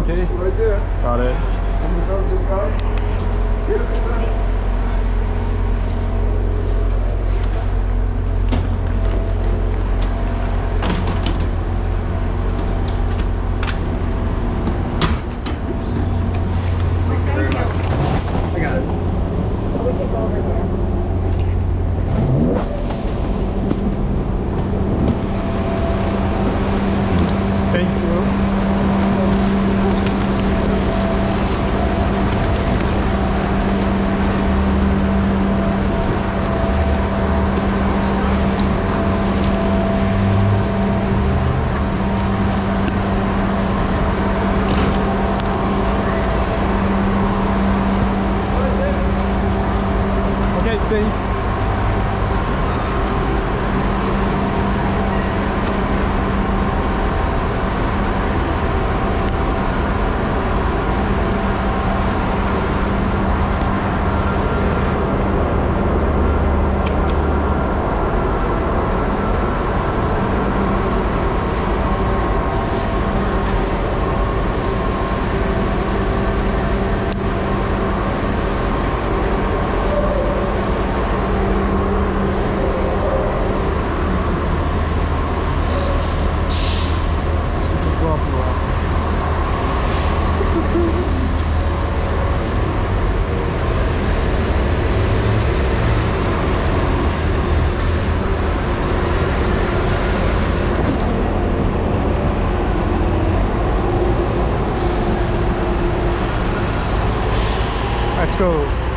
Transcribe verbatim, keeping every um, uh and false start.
Okay. Right there. Got it. On the front of the car. Here, sir. I got it. We can go over there. Thank you. Okay, thanks. Let's go.